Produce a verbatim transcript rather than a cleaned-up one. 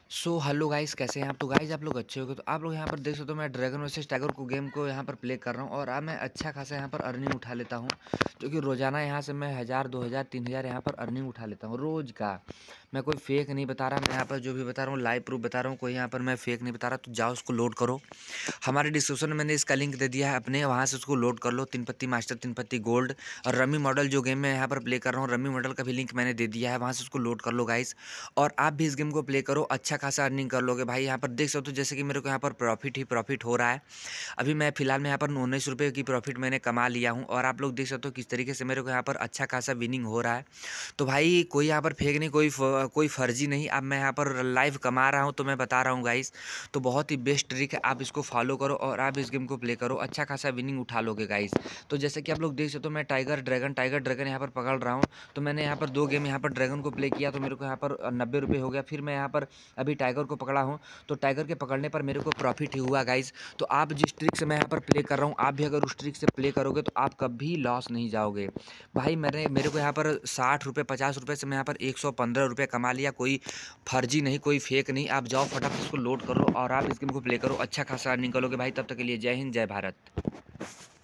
So hello guys, कैसे हैं आप? तो गाइस आप लोग अच्छे होगे। तो आप लोग यहाँ पर देख सकते हो, मैं ड्रैगन वर्सेस टाइगर को गेम को यहाँ पर प्ले कर रहा हूँ और अब मैं अच्छा खासा यहाँ पर अर्निंग उठा लेता हूँ, क्योंकि रोजाना यहाँ से मैं हज़ार दो हज़ार तीन हज़ार यहाँ पर अर्निंग उठा लेता हूँ रोज़ का। मैं कोई फेक नहीं बता रहा, मैं यहाँ पर जो भी बता रहा हूँ लाइव प्रूफ बता रहा हूँ, कोई यहाँ पर मैं फेक नहीं बता रहा। तो जाओ उसको लोड करो, हमारे डिस्क्रिप्शन में मैंने इसका लिंक दे दिया है अपने, वहाँ से उसको लोड कर लो। तीन पत्ती मास्टर, तीन पत्ती गोल्ड और रमी मॉडल जो गेम मैं यहाँ पर प्ले कर रहा हूँ, रमी मॉडल का भी लिंक मैंने दे दिया है, वहाँ से उसको लोड कर लो गाइस। और आप भी इस गेम को प्ले करो, अच्छा खासा अर्निंग कर लोगे भाई। यहाँ पर देख सकते हो जैसे कि मेरे को यहाँ पर प्रॉफिट ही प्रॉफिट हो रहा है। अभी मैं फिलहाल में यहाँ पर उन्नीस रुपये की प्रॉफिट मैंने कमा लिया हूँ और आप लोग देख सकते हो किस तरीके से मेरे को यहाँ पर अच्छा खासा विनिंग हो रहा है। तो भाई कोई यहाँ पर फेक नहीं, कोई फ, कोई फर्जी नहीं। अब मैं यहाँ पर लाइव कमा रहा हूँ तो मैं बता रहा हूँ गाइस। तो बहुत ही बेस्ट ट्रिक है, आप इसको फॉलो करो और आप इस गेम को प्ले करो, अच्छा खासा विनिंग उठा लोगे गाइस। तो जैसे कि आप लोग देख सकते हो, मैं टाइगर ड्रैगन टाइगर ड्रैगन यहाँ पर पकड़ रहा हूँ। तो मैंने यहाँ पर दो गेम यहाँ पर ड्रैगन को प्ले किया तो मेरे को यहाँ पर नब्बे रुपये हो गया। फिर मैं यहाँ पर अभी टाइगर को पकड़ा हूँ, तो टाइगर के पकड़ने पर मेरे को प्रॉफिट ही हुआ गाइस। तो आप जिस ट्रिक से मैं यहाँ पर प्ले कर रहा हूँ, आप भी अगर उस ट्रिक से प्ले करोगे तो आप कभी लॉस नहीं जाओगे भाई। मैंने मेरे को यहाँ पर साठ रुपये पचास रुपये से मैं यहाँ पर एक सौ पंद्रह रुपये कमा लिया। कोई फर्जी नहीं, कोई फेक नहीं। आप जाओ फटाफट इसको लोड करो और आप इस गेम को प्ले करो, अच्छा खासा अर्निंग करोगे भाई। तब तक के लिए जय हिंद, जय भारत।